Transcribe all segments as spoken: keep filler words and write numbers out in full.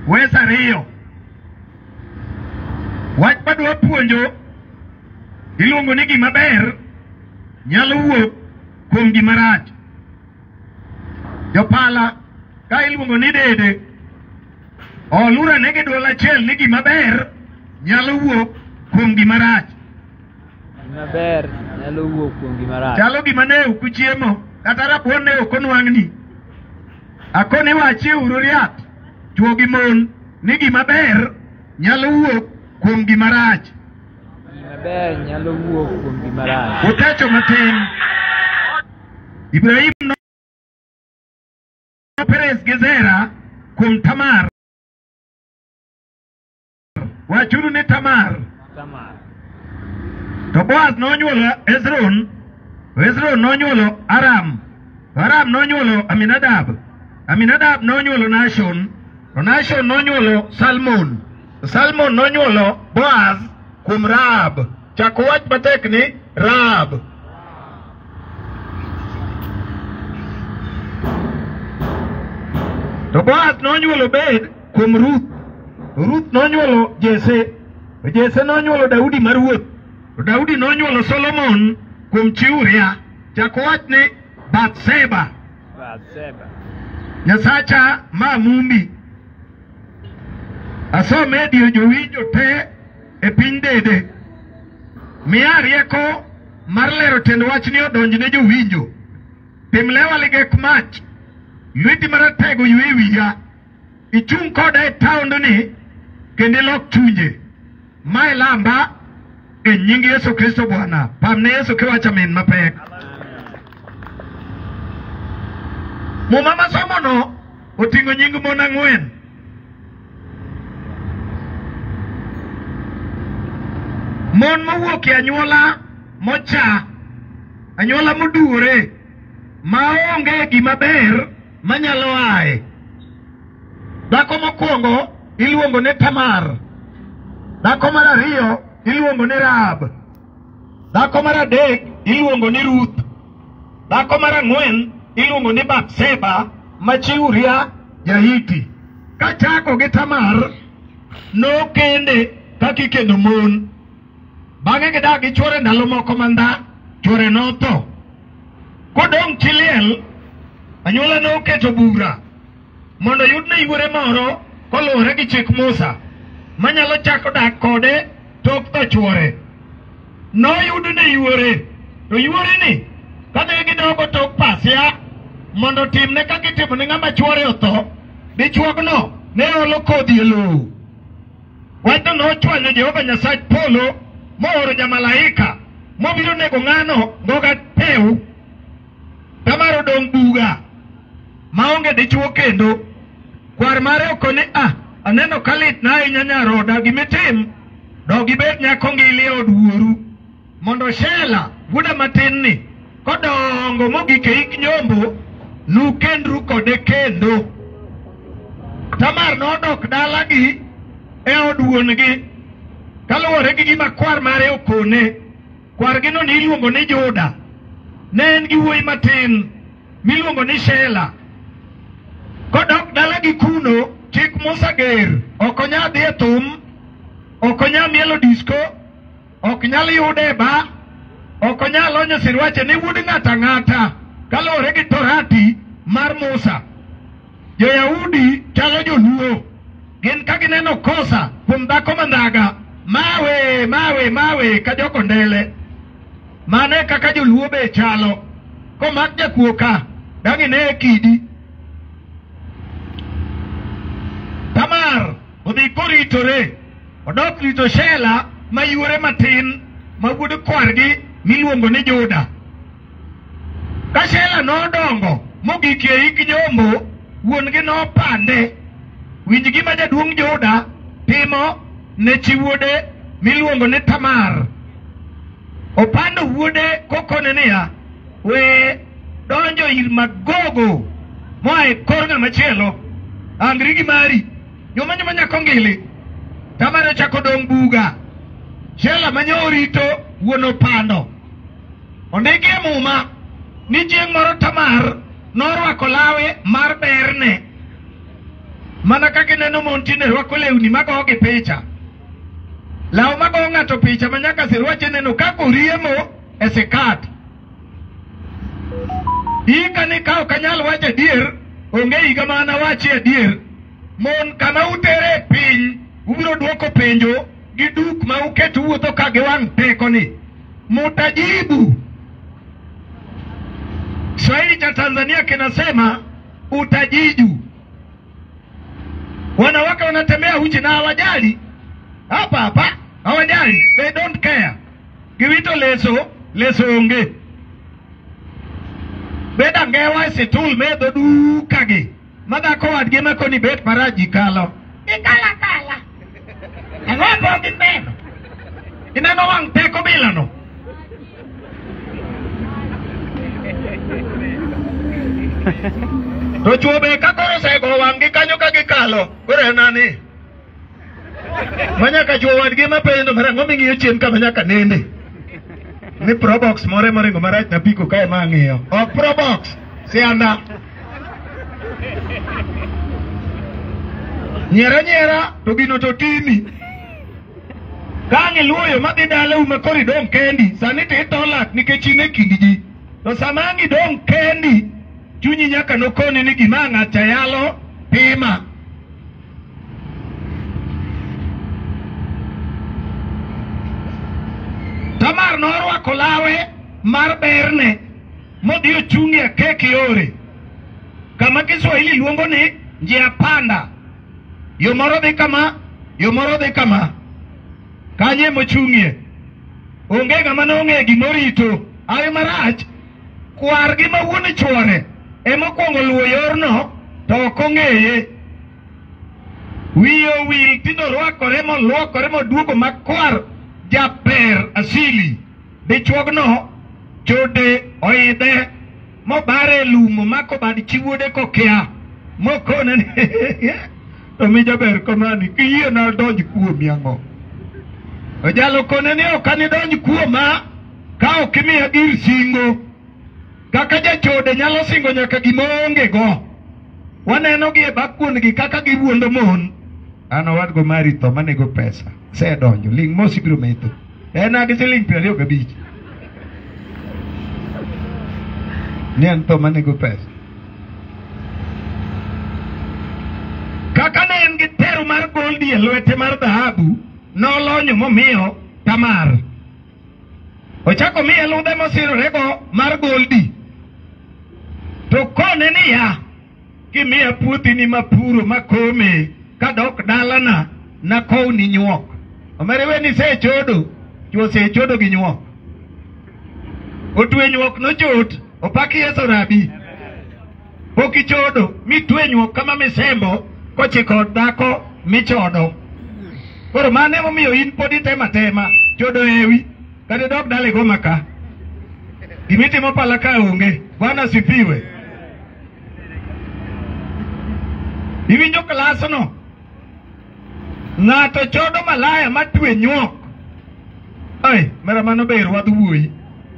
Wesa riyo. Wach madwa puonjo iluongo ni gima ber nyalo wuok kuom gima rach. Jopala ka iluongo ni dede olura negi duol achiel ni gima ber nyalo wuok kuom gima rach. Gima ber nyalo wuok kuom gima rach. Chalo gima ne ok chiemo kata rabuon ne ok onwang'ni. Akoni wachi uru riat chuo gi mon ni gima ber nyalo wuok kuom gima rach. Gima ber nyalo wuok kuom gima rach. Utecho matin. Ibrahim no Perez Gezera kuom Tamar. Wachuru ni Tamar. Tamar. To Boaz nonyuolo Hezron. Hezron nonyuolo Aram. Aram nonyuolo Aminadab. Aminadab nonyuolo Nashon. Nashon nonyuolo Salmon. Salmon nonyuolo Boaz kuom Raab. Chako wach matek ni Raab. To Boaz nonyuolo Bed kuom Ruth. Ruth nonyuolo Jese. Jese nonyuolo Daudi mar ruoth. Daudi nonyuolo Solomon kuom chi Uria. Chako wach ni Bathsheba. Bathsheba. Nyasacha ma mumbi. Asome dio jowinjo te e piny dede. Miya rieko mar lero tend wach ni odonjne jowinjo. Pim lewa ligek mach. Lweti maratego ywe wiya. Ichung' koda e taond ni kendo ilok chunje. Mae lamba e nying Yesu Kristo Bwana. Pamne Yesu kiwacho amen mapek. Muma masomo no oting'o nying mon ang'wen. Mon mowuok e anyuola mocha, anyuola moduore, maonge gima ber manyalo aye. Dhako mokwongo iluongo ni Tamar. Dhako mar ariyo iluongo ni Raab. Dhako mar adek iluongo ni Ruth. Dhako mar ang'wen iluongo ni Bathsheba ma chi Uria Jahiti. Kachako gi Tamar nokende kaka ikendo mon. Bang'e gidak gi chuore ndalo moko mandha, chuore notho. Kodong' chiliel, anyuola noketo bura mondo yudne yuore moro koluwore gi chik Musa manyalo chako dak kode tok tho chuore. Noyudne yuore, to yuore ni kane gidoko tok pasia mondo timne kaka itimo ne ng'ama chuore otho, dichuogno ne olo kodhi e lowo. Wachno nochwanyo Jehova Nyasaye polo mooro jamalaika mobiro nego ng'ano ngoga tew. Tamar odong' buga maonge dichuo kendo. Kwar mare okone ah aneno kalit na ahinya nyaroda, gimitim dog ibed nyako ngili e od wuoru mondo Shela wuoda matin ni kodongo mogik e hik nyombo nukendru kode kendo. Tamar nodok dalagi e od wuon-gi kaluwore gi gima kwar mare okone. Kwar gino ni iluongo ni Juda. Ne en gi wuoyi matin miluongo ni Shela. Kodok dalagi kuno, chik Musa ger, ok onyal dhi e thum, ok onyal mielo disko, ok nyal yude ba, ok onyal lonyo sirwache ni wuod ng'ata ng'ata kaluwore gi torati mar Musa. Jo-Yahudi chalo joluo. Gin ka gineno kosa kuom dhako mandhaga, mawe mawe mawe ka joko ndele. Mane kaka joluo be chalo. Komak jakuo ka dang' ine kidi. Tamar odhi koritore, odok rito Shela ma yuore matin ma wuod kwargi miluongo ni Juda. Ka Shela nodongo mogik e hik nyombo, wuon-gi nopande. Winj gima jaduong' Juda timo ne chi wuode miluongo ni Tamar. Opando wuode kokone niya, we donjo ir magogo moa e kor ng'ama chielo, angri gi mari jomanyo manyako ngili. Tamar ochako dong' buga. Shela manyo orito wuon opando. Ondiki e muma ni chieng' moro Tamar norwako lawe mar berne. Mana kaka ineno mon tinde rwako lewni mago gi picha. Law mago ng'ato picha manyaka sirwache neno kako riemo e sikat. Ika ni kao kanyal wache adier, onge higa mana wache adier. Mon kama utere piny, ubiro duoko penjo, giduk ma uketu wuotho ka giwang' teko ni. Mutajibu. Swahili cha Tanzania kinasema utajiju. Wanawake wanatembea uchi na hawajali. Hapa hapa hawajali. They don't care. Giwito leso, leso onge. Beda ngewa situl medo dukagi. Mada ko wadgi mako ni bet paraji kalo. Ikala kala. Angopo gimeno. Inano wang teko bilano. To chuobe kakoro sego wangi kanyo kagikalo. Kore nani? Manyaka chuo wadgi mapendo marango mingiyo chien ka manyaka nende. Ni Probox more more ngo marach na piko kae mang'iyo. O Probox sianda. Nyera nyera to gino to timi. Kangi luoyo madhi dala uma kori dong kendi. Sani te tolak nikech in e kindi ji. To samangi dong kendi. Chunyi nyaka nokoni ni gima ng'acha yalo pima. Tamar norwako lawe mar berne modhi ochung'e e kek yore. Kama Kiswahili luongo ni njia panda. Yo moro dhi kama, yo moro dhi kama. Kanye mochung'e. Onge ng'ama nong'e gimorito. Awe marach, kwar gi ma wuon chwore ema kwongo luwo yorno to ok ong'eye. Wiyo wil tindo rwakore moluokore moduogo makwar japer asili. Dichuogno chode oidhe mobare lumo mako bad chiwode kokea mokone ni to mi jaber komani kiyie na donj kuom yango. Ojalo kone ni okani donj kuoma ka okimiya gir singo. Kaka jachode nyalo singo nyaka gimonge go. Waneno gi e bakuon gi kaka giwuondo mon. Ano wadgo mari to manego pesa. Se donjo ling mosi biro meto. Ena gi siling piero ariyo gabich. Nian to manego pesa. Kaka ne en gi teru mar goldi e lwete mar dhahabu, nolonyo momiyo Tamar. Ochako miye ludhe mosirorego mar goldi. To kone ni ya, kimiya puothi ni mapuro makome kadok dalana na kow ni nyuok. Omerewe ni se chodo, chuo se chodo gi nyuok. Otwe nyuok no chot, opaki Yeso rabi. Poki chodo, mi twe nyuok kama misembo, kochiko dhako michodo. Koro mane momiyo in podi tema tema, chodo ewi, kade dok dale go maka. Gimiti mopala ka onge, Bwana sifiwe. Iwinjo klaso no. Ng'ato chodo malaya matwe nyuok. Ay, mera mano ber wadh wuoyi.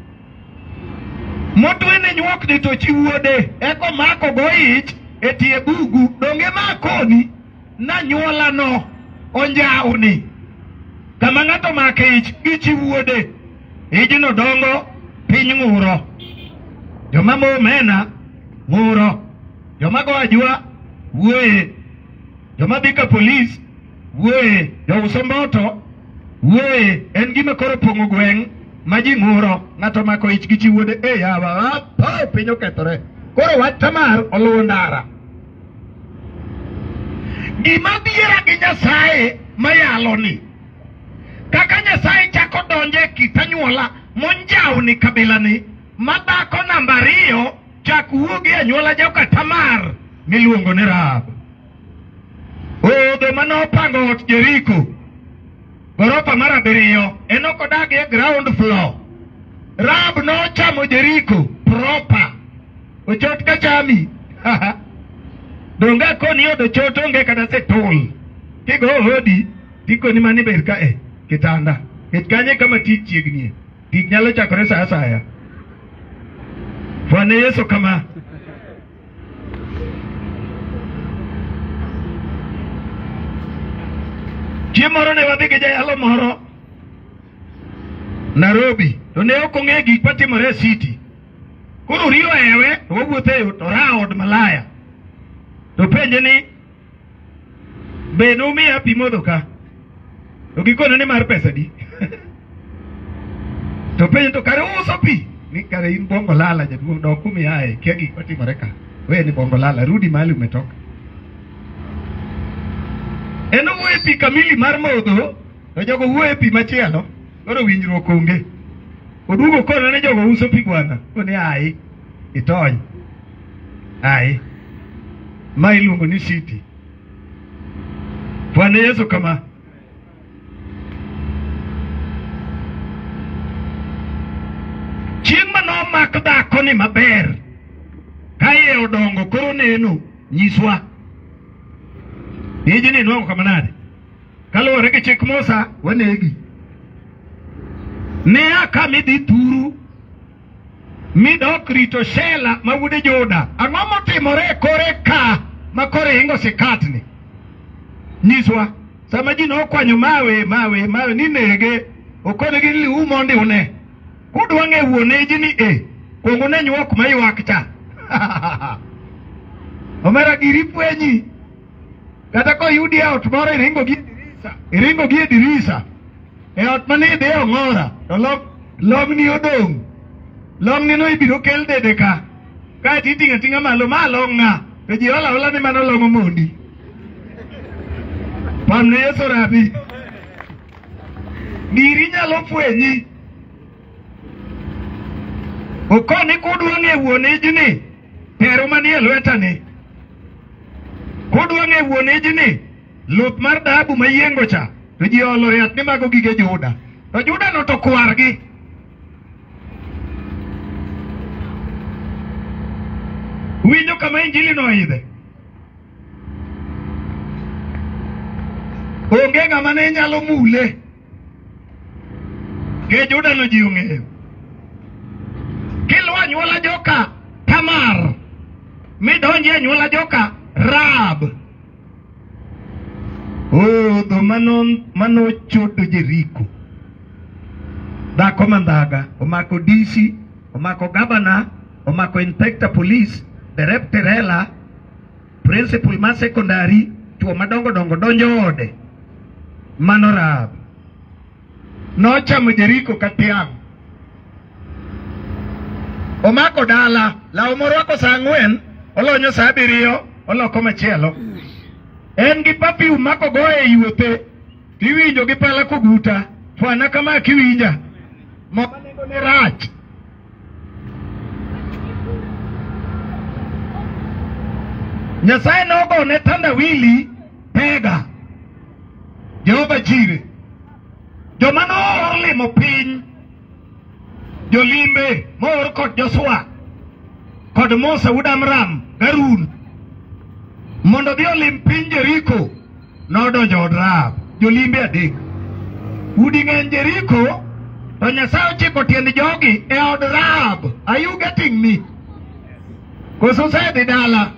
Motwe ne nyuok ni to chiwuode, eko mako go ich, etie bugu, donge makoni, na nyuola no, onjao ni. Kama ng'ato make ich, gichiwuode, ijino dongo, piny ng'uro. Joma mo mena, ng'uro. Joma go ajua, wuoye. Joma bika polis, wuoye. Jo usomboto, wuoye. En gima koro pongo gweng' maji ng'uro. Ng'ato mako ich gichiwuode, e yawa, apa, pinyo ketore. Koro wach Tamar oluwo ndara. Gima biera gi Nyasaye mayalo ni. Kaka Nyasaye chako donje kitanyuola monjao ni kabila ni. Madhako namba ariyo chak wuogi anyuola joka Tamar miluongo ni Rahab. Odho manopango ot Jeriko. Gorofa mar abiriyo enokodagi e ground floor. Rahab no chamo Jeriko proper. Ochot kachami. Donga koni yodo choto nge kada se tol. Kigo hodi. Tiko ni mani berka eh. Kitanda. Kitkanye kama tich chiegnie. Tich nyalo chakore sa asaya. Bwana Yesu kama. Chieng' moro ne wadhi gi jayalo moro Nairobi, to ne ok ong'e gik matimore e city. Koro riyo ewe, to wawuotho e to raod malaya. To penje ni, be nomiya pi modho ka? To gikone ni mar pesa di. To penje to kare uso pi? Ni kare in bongo lala jaduong' dok kumi ae, kia gik matimore ka. We ni bongo lala, rudi mahali umetoka. En owuoyo e pi kamili mar modho, to jogo wuoyo e pi machielo. Koro winjruok onge. Oduogo kono ne jogo uso pi bwana. Kone ai, itony. Ai. Ma iluongo ni city. Bwana Yesu kama. Chieng' mano mak dhako ni maber. Kaye odongo koro neno nyiswa. Iji ni nwang'o kama nade. Kaluwore gi chik Musa wanegi. Ne aka midhi thuru midok rito Shela ma wuode Juda. Ang'o motimore kore ka ma kore ingo sikatni? Nyiswa. Sama ji nokwanyo mawe mawe mawe ni nege okone gi liu mondi une. Kudwa ng'e wuone ji ni e kuongo ne nywok maywak cha. Omera giri pwenyi. Kata ko yudi e ot moro iringo gi dirisa. Iringo gi dirisa. E ot mani de ong'ora. To long, long ni odong. Long ni no ibiro kel dede ka. Ka ti tinga tinga malo malo nga. Pe ji ola ola ni mano long mondi. Pam ne Yesu rabi. Giri nyalo fwenyi. Okoni kudwa ng'e wuone ji ni. Pero mani e lweta ni. Kudwa ng'e wuone ji ni. Luth mar dhahabu mayiengo cha. To ji olo yath ni mago gige Juda. To Juda no to kwargi. Winjo kama injili no idhe. Onge ng'ama ne nyalo mule. Ke Juda no ji ong'eyo. Kilwa nyuola joka Tamar. Midonje nyuola joka Rab. Oh, do mano mano chodo Jericho. Dhako mandhaga, omako D C, omako gabana, omako inspector police, derep terela, principal ma secondary, chuo madongo dongo donjo ode. Mano Rab. Nochamo Jericho katiang'. Omako dala, la omorwako sa ang'wen, olonyo sa abiriyo, oloko machielo. En gi papi umako goye yuothe, tiwinjo gi pala koguta, fwana kama kiwinja. Mama nengo ne rach. Nyasaye nogo ne tandawili pega. Jehova Jire. Joma noor limo piny. Jolimbe moor kod Joshua. Kod Musa wuod Amram, Harun. Mondo dhi olim piny Jericho. Nodonjo od Rahab. Jolimbe adek. Udi ng'eny Jericho. To Nyasaye ochiko tiend jogi e od Rahab. Are you getting me? Koso sedhi dala.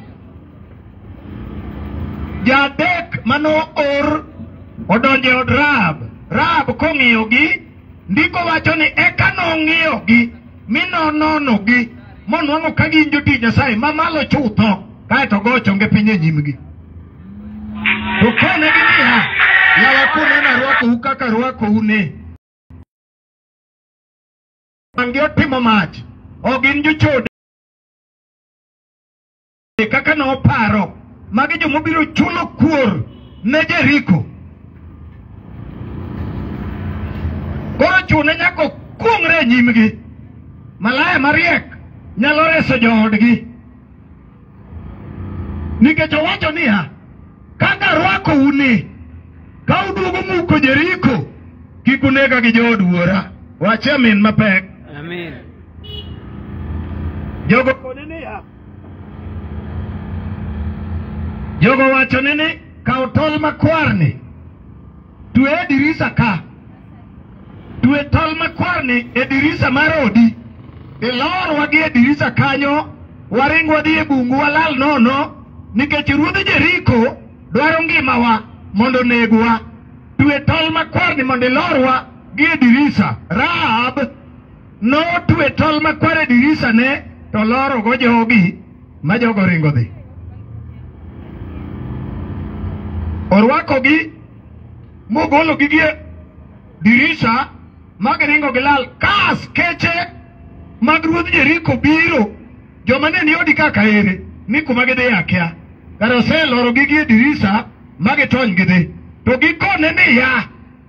Jadek mano or odonjo od Rahab. Rahab kong'iyogi. Ndiko wacho ni eka nong'iyogi. Minononogi. Monwang'o ka gin jotich Nyasaye mamalo chutho. Kaeto gocho nge piny e nyimgi. To kone gi niya, yawa kunena rwako u kaka rwako une. Mangi otimo mach, o gin jochode. Kaka no paro, magi jo mobiro chulo kuor ne Jericho. Koro chune nyako kungre e nyimgi. Malaya mariek nyalo reso joodgi. Nikech owacho niya, kaka rwako une, ka uduogo muko Jericho, kik unega gi jood wuora. Wache amin mapek. Amin. Jogo kone niya. Jogo wacho nini, kao tol makwarni. Tue e dirisa ka. Tue tol makwarni e dirisa marodi. Ilor wagi e dirisa kanyo, waring wadhi e bungu walal nono. Nikech ruodh Jericho dwaro ngimawa mondo negwa. twe tol makwar ni mondo ilorwa gi e dirisa. Rahab notwe tol makwar e dirisa ne to loro go jogi ma jogo ringo dhi. Orwakogi mogologi gi e dirisa magiringo gilal. Ka askeche mag ruodh Jeriko biro, joma ne ni odi kaka ere ni kuma gidhi akia, kare oseloro gi gi e dirisa magitony gidhi, to gikone ni ya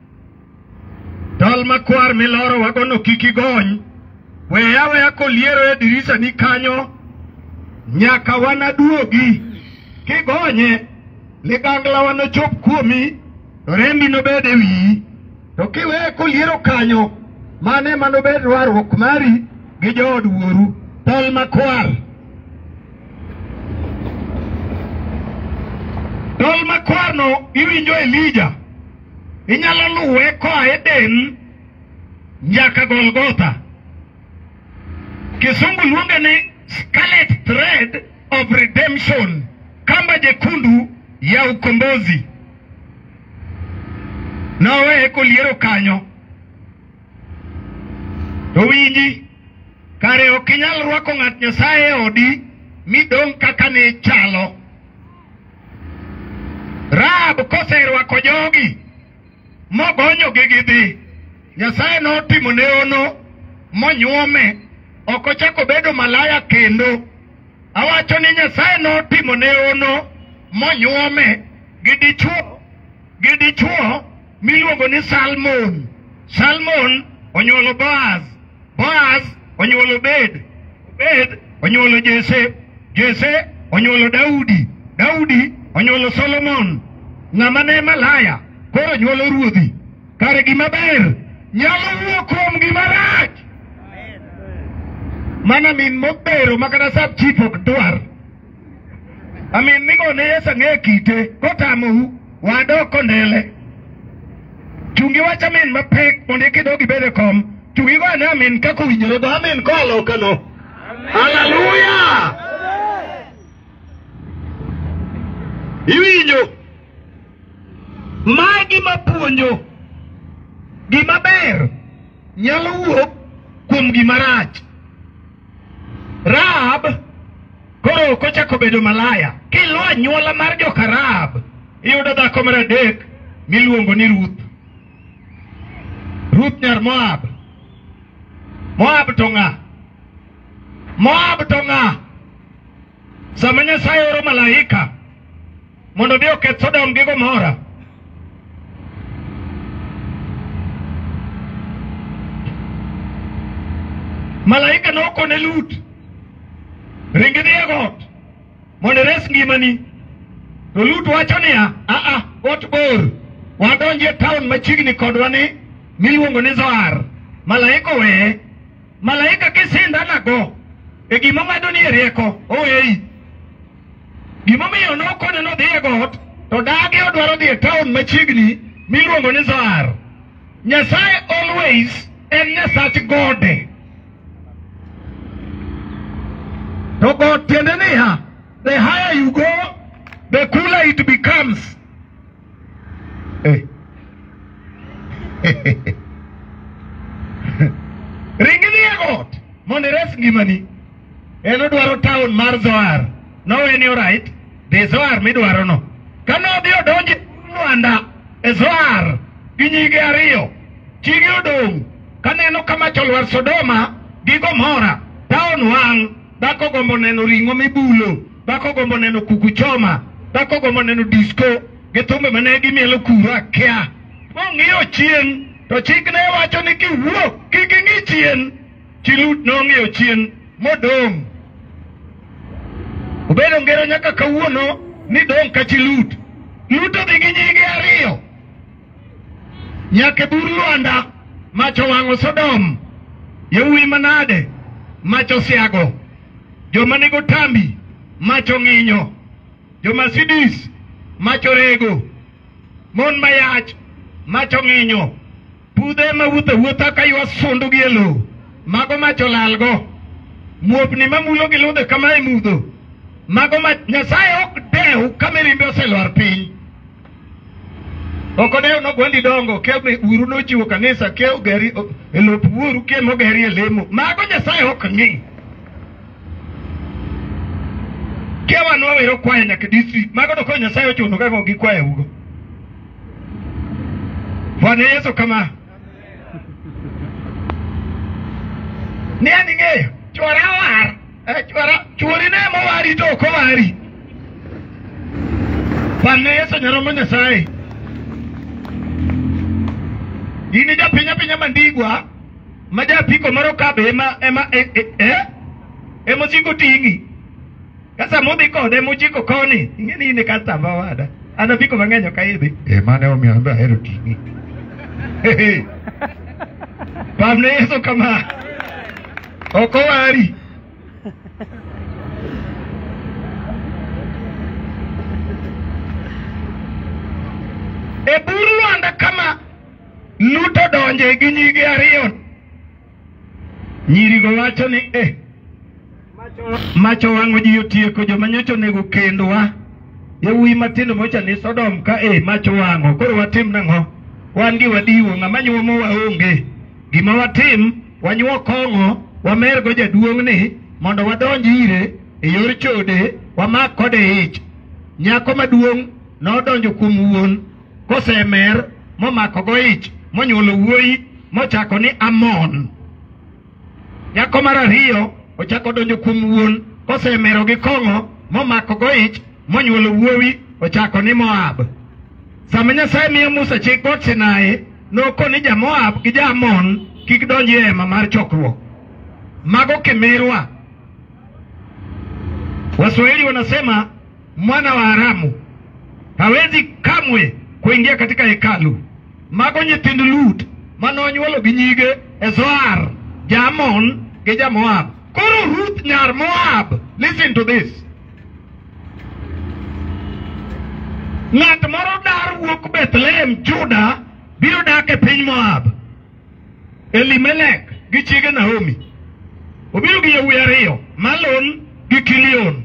tol makwar miloro wagono kik igony, weya weya koliero e dirisa ni kanyo nyaka wanaduogi. Kigonye ligangla wanochop kuomi to rembi nobed e wiyi, to kiweye koliero kanyo mane manobed rwarruok mari gi jood wuoru. Tol makwar. Tol makwar no iwinjo Elija, inyalo luwe koa Eden nyaka Golgotha. Kisungu luonge ni scarlet thread of redemption, kamba jekundu ya ukombozi. Nawe koliero kanyo. To winji, kare okinyal rwako ng'at Nyasaye odi midong kaka ne chalo. Rahab koserwako jogi mogonyo gi gidhi, Nyasaye notimo ne ono monyuome, ok ochako bedo malaya kendo. Awacho ni Nyasaye notimo ne ono monyuome gi dichuo gi dichuo miluongo ni Salmon. Salmon onyuolo Boaz, Boaz onyuolo Obed, Obed onyuolo Jese, Jese onyuolo Daudi, Daudi onyuolo Solomon. Ng'ama ne malaya koro nyuolo ruodhi. Kare gima ber nyalo wuok kuom gima rach. Mana min mobero makata sab chief ok dwar. Amin migo ne Yesu ng'e kite kotamou wadoko ndele. Chungi wacha min mapek mondo kidogi bede kom. Chungi go ne amin kako winjore go amin ko aloka no. Hallelujah. Iwinjo. Magi mapuonjo gima ber nyalo wuok kuom gima rach. Rahab koro kochako bedo malaya. Kilo anyuola mar joka Rahab iyudo dhako mar adek miluongo ni Ruth. Ruth nyar Moab. Moab to ng'a? Moab to ng'a? Sama Nyasaye oro malaika mondo dhi oketh Sodom gi Gomora, malaika nokone Lut, ringi dhi e got mondo res ngimani. To Lut wacho niya, a a got bor, wadonje town machiegni kodwa ni miluongo ni Zoar. Malaika weye, malaika kisinda nago e gima ng'ado ni e rieko oweyi. Gimomiyo nokone no dhi e got to dagi odwaro dhi e town machiegni miluongo ni Zoar. Nyasaye always en Nyasach gode. To God tiende niya, the higher you go, the cooler it becomes. Hey. Ringi dhi e got mondo ires ngimani. En odwaro town mar Zoar. No any right, the Zoar midwaro no. Kano dhi odonje Rwanda e Zoar gi nyige ariyo. Chigi odong kaneno kama cholwar Sodoma gi Gomora. Town wang, dhako gombo neno ringo mibulo, dhako gombo neno kuku choma, dhako gombo neno disco gi thumbe mane gimielo kura kia. Mong'iyo chien to chik ne wacho ni kiwuok kik ing'i chien. Chi Lut nong'iyo chien modong. Obedo ngero nyaka kawuono ni dong ka chi Lut. Lut odhi gi nyige ariyo nyaka bur Lwanda mach owang'o Sodom. Yawuoyi manade mach osiago. Joma nigo tambi mach ong'inyo. Joma Sidis mach orego. Mon mayach mach ong'inyo. Pudhe mawuotho wuotha ka ywa sundu gi e lo, mago mach olalgo. Muopni mamulo gi ludhe kama imudho, mago mach. Nyasaye ok dew ka mirimbe oselwar piny. Okodeo no gwendi dongo ke uru no chiwo kanisa ke ogeri e lop wuoru ke mogeri e lemo. Mago Nyasaye ok ng'i. Ke wanwa wero kwayo nyaka district. Mago to ko Nyasaye ochuno ka gi kwayo ugo. Bwana Yesu kama. Ni ani ng'eyo chwara war. Eh chwara chwori ne mo wari to ko wari. Bwana Yesu nyaromo Nyasaye. Ini ja pinya pinya mandigwa maja piko maro kabe ema ema e e e emo chiko tingi kasa modi kode mo chiko koni ingeni ne kasa bawada ana piko mangenyo kaidhi e mane omi amba hero tingi Bwana Yesu kama oko wari e buru anda kama Luto donje gi nyige ariyo. Nyirigo wacho ni eh macho wango ji otieko joma nyocha nego kendwa. Yawuoyi matindo mocha ni Sodom ka eh macho wango. Koro watim nang'o? Wan gi wadiwo ng'ama nyuomo waonge. Gima watim wanyuo kong'o wamergo jaduong' ni mondo wadonj ire e yor chode wamak kode ich. Nyako maduong' nodonjo kuom wuon kosemer momako go ich monyuolo wuoyi mochako ni Amon. Nyako mar ariyo ochako donjo kuom wuon kosemero gi kong'o momako go ich monyuolo wuoyi ochako ni Moab. Sama Nyasaye miyo Musa chik got Sinai nokoni ja Moab gi ja Amon kik donji e hema mar chokruok. Mago kemerwa. Waswahili wanasema mwana wa haramu hawezi kamwe kuingia katika hekalu. Mago nyithind Lut manonyuolo gi nyige e Zoar, ja Amon gi ja Moab. Koro Ruth nyar Moab, listen to this. Ng'at moro dar wuok Bethlehem, Juda, biro dak e piny Moab. Elimelech gi chiege Naomi. Obiro gi yawuoyi ariyo, Malon gi Kilion.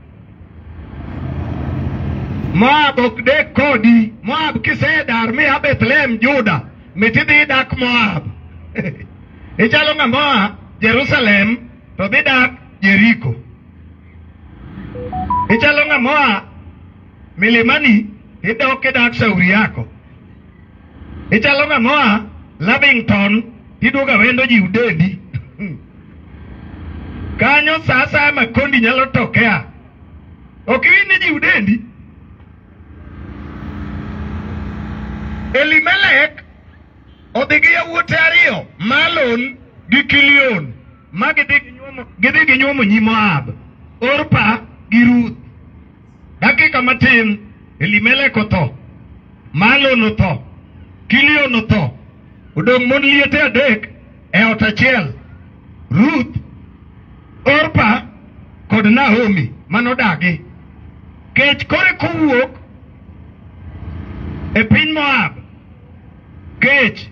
Moab ok dek kodi. Moab kisedar mi a Bethlehem Juda mitidhi dak Moab. Ichalo ng'ama Jerusalem to dhi dak Jericho. Ichalo ng'ama Milimani idok dak Sauriako. Ichalo ng'ama Lavington tiduoga wendo ji udendi. Kanyo sasa makondi nyalo tokea. Okiwini ji udendi. Elimelech odhi gi yawuote ariyo, Malon gi Kilion, ma gidhi gi nyuomo nyi Moab, Orpa gi Ruth. Dakika matin Elimelech otho, Malon otho, Kilion otho, odong' mon liete adek e ot achiel, Ruth, Orpa kod Naomi manodagi. Kech kore kowuok e piny Moab. Kech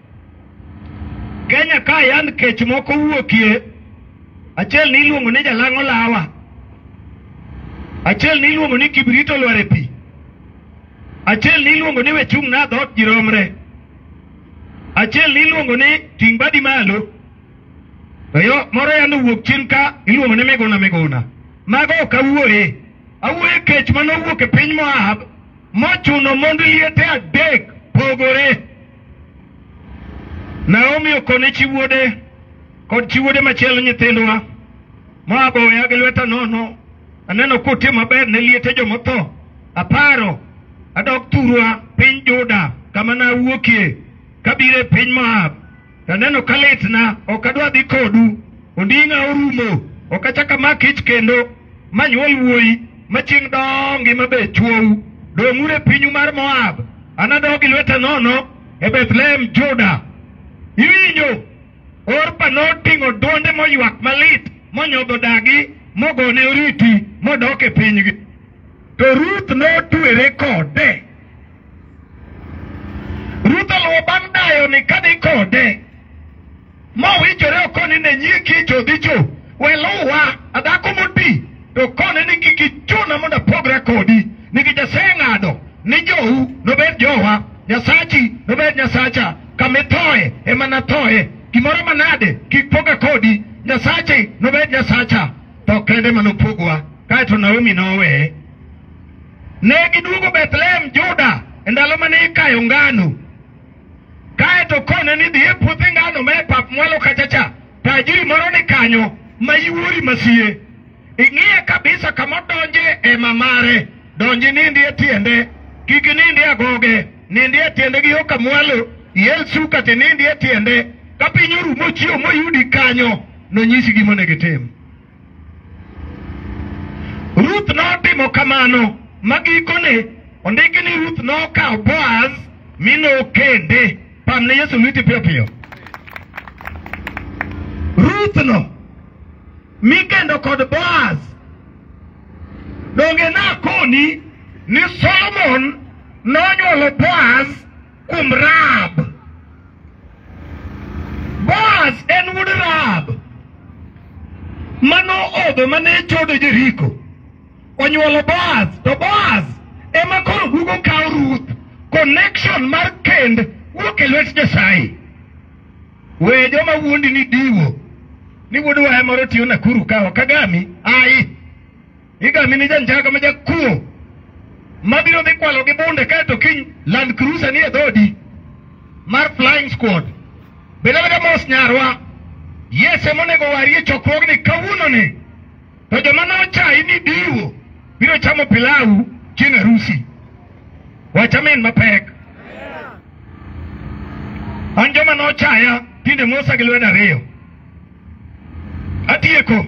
Kenya ka yan kech moko wuokie. Achiel ni iluongo ni jalang'o lawa, achiel ni iluongo ni kibrito lwar e pi, achiel ni iluongo ni we chung' na dhot jiromre, achiel ni iluongo ni ting' badi malo, to yo moro yano wuok chien ka iluongo ni Miguna Miguna. Mago ok awuoye. Awuoye kech manowuok e piny Moab mochuno mond liete adek pogore. Naomi okone chi wuode kod chi wuode machielo nyithindwa. Moab oweya gi lweta nono. Aneno kutimo maber ne liete jomotho. Aparo adok thurwa piny Juda kama nawuokie kabire piny Moab. Aneno kalitna ok adwa dhi kodu. Onding'a orumo. Ok achaka mak ich kendo manyuol wuoyi machieng' dongi mabe chuou. Dong'ure pinyu mar Moab. Anadogi lweta nono e Bethlehem Juda. Iwinjo Orpa noting'o duonde moywak malit monyodho dagi mogone oriti modok e pinygi. To Ruth notwere kode. Ruth oluwo bang' dayo ni kadhi kode. Mowichore okoni ne nyiki chodhicho. Weluwa adhako moti. To kone ni kiki chuna mondo pogra kodi. Nikech aseng'ado ni jou nobed jowa Nyasachi nobed Nyasacha, kametoe ema natoe, gimoro manade kik poga kodi, Nyasachi nobed Nyasacha, to kende manopogwa. Kaeto Naomi nowe. Ne giduogo Bethlehem Juda e ndalo mane ikayo ngano. Kaeto kone ni dhi e puothe ngano me pap mwalo kachacha, tajiri moro ni kanyo mayiwuori masie. Ing'iye kabisa kama donje e mamare, donje nindi e tiende, kiki nindi e agoge, nindi e tiende gi yoka mwalo, yel suka te nindi e tiende, kapinyuru mochio moyudi kanyo, no nyisi gimone gitim. Ruth notimo kamano, magikone, ondiki ni Ruth nokawo Boaz, mino kende, pamne Yesu lwiti piyo piyo. Ruth no, mikendo kod Boaz, donge na koni ni Solomon nonyuolo Boaz kuom Rahab. Boaz en wuod Rahab, mano odho mane chodo Jeriko. Onyuolo Boaz, to Boaz ema koro gugo kawo Ruth. Connection mar kend wuok e lwet Nyasaye. We joma wuondi ni diwo, ni wuod wae moro tiyo Nakuru kawo kagami, ai igami ni janjaga ma jakuo mabiro dhi kwalo gi bunde kaeto kiny Land Cruiser ni e dhodi mar Flying Squad. Bedabeda mos nyarwa, yes emonego warie chokruogni kawuononi, to joma nochayi ni diwo biro chamo pilau chieng' arusi. Wachamen mapek. An joma nochaya tinde mosa gi lweda ariyo. Atieko.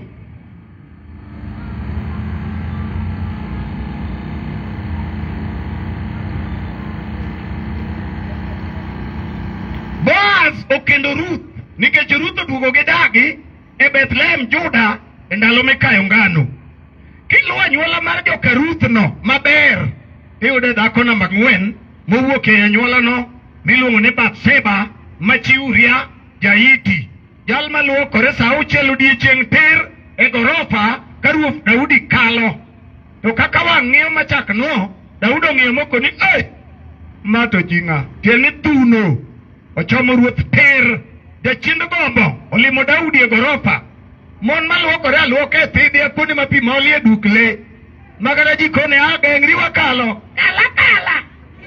Boaz okendo Ruth, nikech Ruth oduogo gi dagi e Bethlehem Juda e ndalo mikayo ngano. Kiluwo anyuola mar joka Ruth no maber, iyude dhako namba ang'wen mowuok e anyuola no miluongo ni Bathsheba ma chi Uria Jaiti, jal maluokore sa auchiel odiechieng' tir e gorofa ka Ruoth Daudi kalo. To kaka wang'iyo machak no, Daudi ong'iyo moko ni eh, ma to jinga tieni thuno ochomo Ruoth tir. Jachind gombo olimo Daudi e gorofa. Mon maluokore aluoka e thidhi e kuonde ma pi moli e dukle, magana jikone ageng'ri wakalo kala kala.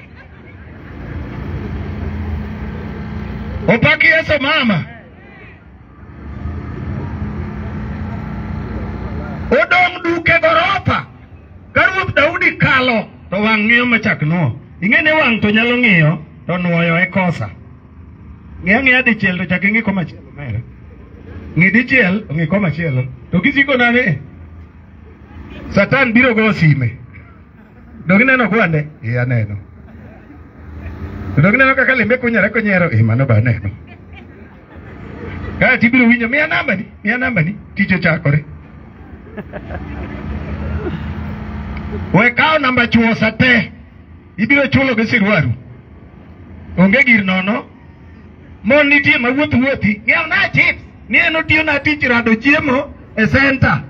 Opaki Yesu mama. Odong duke gorofa ka Ruoth Daudi kalo, to wang' ng'iyo machak no. Ing'e wang' to nyalo ng'iyo to nuoyo e kosa. Ng'e ng'e dichiel to chak ing'i koma chielo mere. Ng'i dichiel ng'i koma chielo. To kisiko nane Satan biro go sime. Dog neno kwande? E aneno. Dog neno kaka lembe kunyare konyero? E mano ba neno. Kaya tibiro winjo miya namba ni, miya namba ni, tich ochakore. We kawo namba chuo sate, ibiro chulo gi sirwaru. Onge gir nono. Mon nitie ma wuoth wuothi, ng'iew na chips, ni en otiyo na tich rado chiemo e center.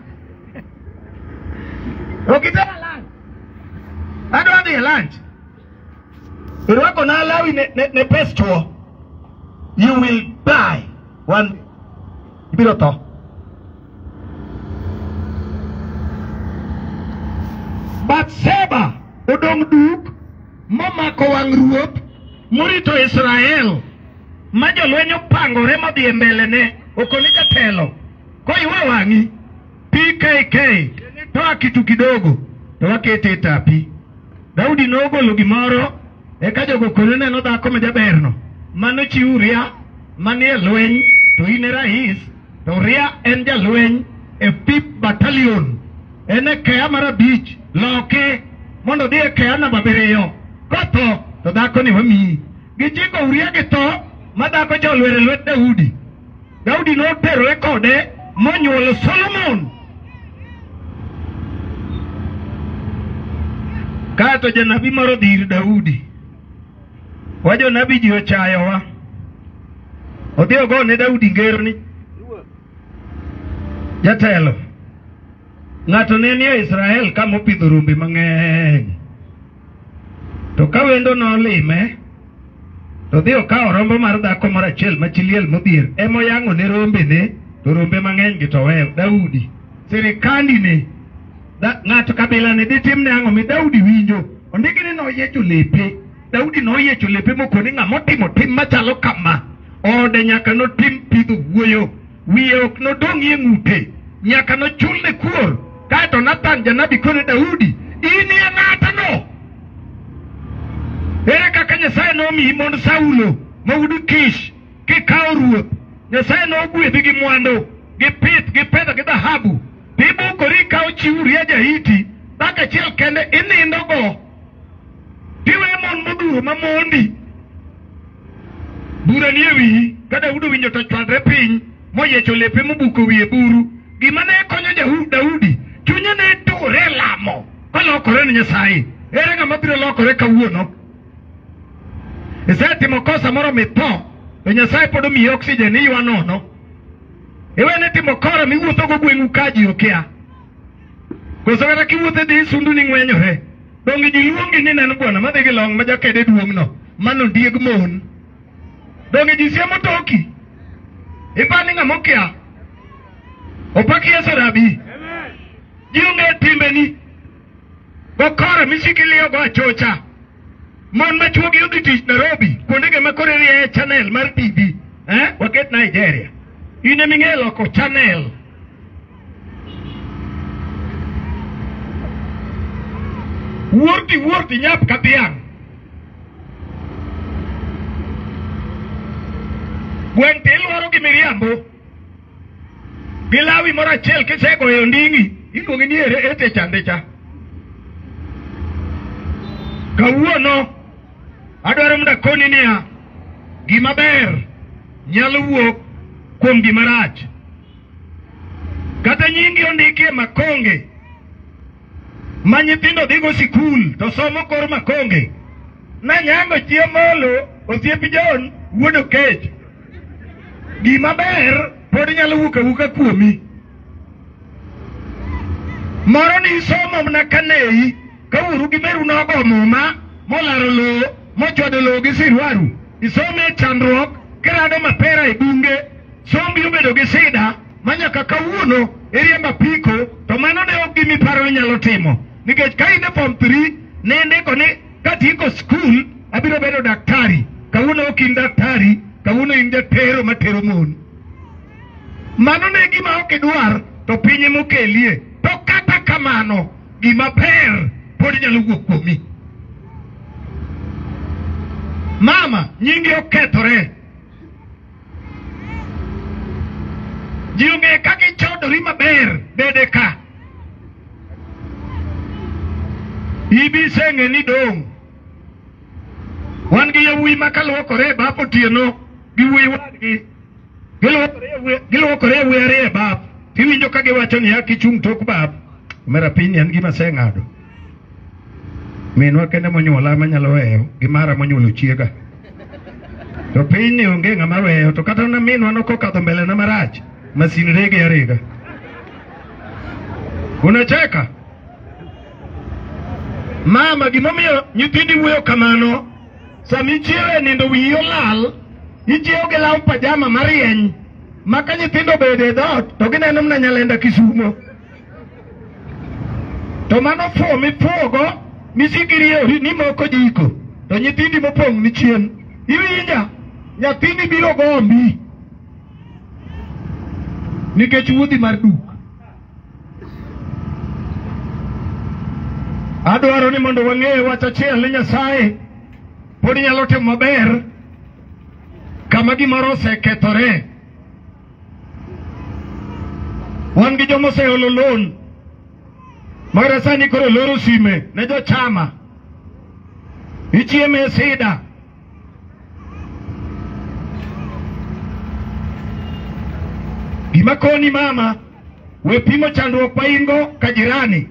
Okitera lunch. Adwa dhi e lunch. Irwako na alawi ne, ne, ne pes chuo. You will buy one. Ibiro to. Bathsheba odong duk momako wang' ruoth morito Israel. Ma jolweny opangore modhi e mbele ne, okoni jatelo. Koywa wang'i P K K toa kitu kidogo to wakete tapi. Daudi nogolo gimoro eka jogo kono neno dhako ma jaberno mano chi Uria manie lweny, to in e rais, to Uria en jalweny e Fifth Battalion, en e kea mar abich, loke mondo dhi e kea namba abiriyo. Kotho to dhako ni wamiyi. Gichiko Uria gi tho ma dhako cha olwero e lwet Daudi. Daudi noterore kode monyuolo Solomon. Kato janabi moro dhir Daudi. Wajo nabi ji ochayowa. Odhi ogo ne Daudi ngerni. Jatelo. Ng'ato ne nie Israel kama opidho rombe mang'eny. To ka wendo nolime, to dhi okawo rombo mar dhako moro achiel machiliel modhier ema oyang'o ne rombe ne, to rombe mang'eny gi to weyo. Daudi sirikandi ne ng'ato kabila ne ditim ne ang'o mi Daudi winjo ondiki ni noyiecho lepe. Daudi noyiecho lepe mokoni ng'ama otimo tim machalo kama ode nyaka notim pidho wuoyo, wiye ok nodong' e ng'ute, nyaka nochulne kuor. Kaeto Nathan janabi kone Daudi, inie ng'atno. Ere kaka Nyasaye nomiyi mond Saulo mawuod Kish kikawo ruoth, Nyasaye nogwedhi gi mwandu gi pith gi fedha gi dhahabu, tibukori ikawo chi Uria Jahiti dhako achiel kende inindogo, tiwe mon modhuro mamondi. Bura nie wiyi. Ka Daudi winjo to chwadre piny moyiecho lepe mobuko wiye buru. Gima ne konyo Daudi, chunye ne tore lamo kolokore ne Nyasaye. Ere ng'ama biro lokore kawuono? Isetimo kosa moro mitho, to Nyasaye pod omiyi oxygen iywa nono. Iwene timo kora miwuotho go gweng'u ka ji okia. Koso kata kiwuotho dhi sundu ni ng'wenyore. Donge ji luongi ni neno bwana madhi gi long ma jakede duong'no mano dieg mon. Donge ji siemo toki. Ipani ng'ama okia. Opaki Yesu rabi. Ji onge timbeni. Gokora misikiliyo go achocha. Mon machuogi odhi tich Nairobi, kuondege makore rie channel mar T V. Eh? Waket Nigeria. Ine ming'e loko channel. Wuorti wuorti nyap kadhiang'. Gweng' tilwaro gi miriambo. Gilawi moro achiel kisegoyo nding'i, iluongi ni ere ete chande cha. Kawuono adwaro mondo akoni niya, gima ber nyalo wuok kuom gima rach. Kata nyingi ondiki e makonge ma nyithindo dhigo sikul to somo kor makonge. Na nyango chiemolo osiepi John wuod Okech. Gima ber pod nyalo wuok awuoka kuomi. Moro ni somo mna kanei ka uru gi meru nogo muma molaro lo mochwado lo gi sirwaru. Isome chandruok kirado mapera e bunge. Sombi obedo gi sida manyaka kawuono iriemba piko, to mano ne ok gimi paro ni nyalo timo. Nikech ka in e form three ne ndiko ni katieko skul abiro bedo daktari. Kawuono ok in daktari, kawuono in jatero matero mon. Mano ne gima ok idwar to pinye mokelie. To kata kamano gima ber pod nyalo wuok kuomi. Mama nyingi okethore. Ji ong'e kaka ichodori maber bede ka. Ibi seng'e ni dong'. Wan gi yawuoyi ma kaluokore e bap otieno gi wuoyi wadgi. Giluokore e wuoyi ariyo e bap. Tiwinjo ka giwacho ni ya kichung' tok bap. Mera piny en gima seng'ado. Minwa kende monyuola manyalo weyo, gimara monyuolo chiega. To piny ni onge ng'ama weyo, to kata na minwa nokokadho mbele na marach. Masin rege arega. Unacheka? Mama gimomiyo nyithindi wuoyo kamano, sami chiewe nindo wiyi olal, ichiewo gi law pajama marieny, maka nyithindo bede e dhot, to gineno mna Nyalenda Kisumo. To mano fuo mifuogo, misikiriyo ni moko jiko, to nyithindi mopong' ni chien. Iwinja, nyathini biro gombi. Nikech wuodhi mar duk. Adwaro ni mondo wang'e wach achiel ni Nyasaye pod nyalo timo maber kama gimoro osekethore. Wan gi joma oseolo loan. Mara sani koro loro sime ne jo chama. Ichieme sida. Gima koni mama, we pimo chandruok ma ingo ka jirani.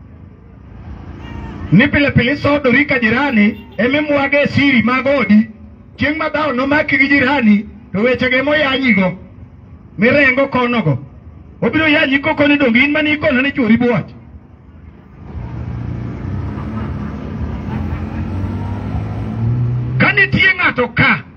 Ni pile pile sodori ka jirani, eme mwage siri magodi. Chieng' ma dhao nomaki gi jirani, to wechege moyanyigo, mirengo konogo. Obiro yanyi koko ni dongi in mani ikono ni chori buwach. Kani tie ng'ato ka,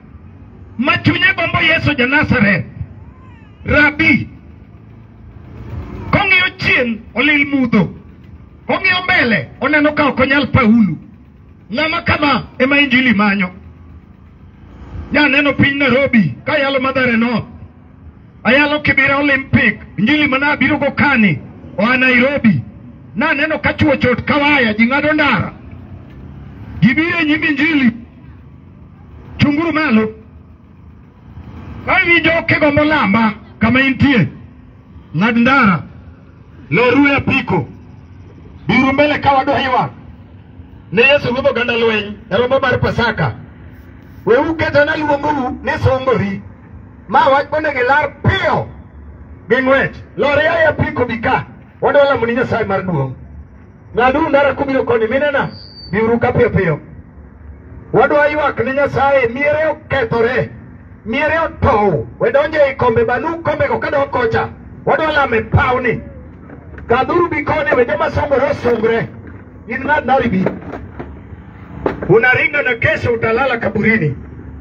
machunye gombo Yesu ja Nazareth, Rabi. Kong'iyo chien olil mudho, kong'iyo mbele oneno ka ok onyal Paulo. Ng'ama kama ema injili manyo. Ya neno piny Nairobi ka yalo Mathare North, ayalo Kibera Olympic, injili mana biro go kani oa Nairobi. Na neno ka chuo chot kawaya ji ng'ado ndara, gibire nyim injili. Chunguru malo ka iwinjo kigombo lamba kama intie, ng'ad ndara, loru e apiko, biru mbele ka wadwa ywak ne Yesu ruodho ganda lweny e romo mar Pasaka. Weu ketona luongou ni sungori, ma wach bende gilar piyo gi ng'wech. Lore ya apiko bika, wadwa lamo ni Nyasaye mar duong'. Ng'aduru ndara kubiro koni minena, biuru ka piyo piyo. Wadwa ywak ni Nyasaye, miere okethore, miere otow, wedonje i kombe banu kombe ko kadok kocha. Wadwa lame pawni. Kadhuru bikone we joma sungore sungre. In ng'ad naribi. Unaringa na kesho utalala kaburini.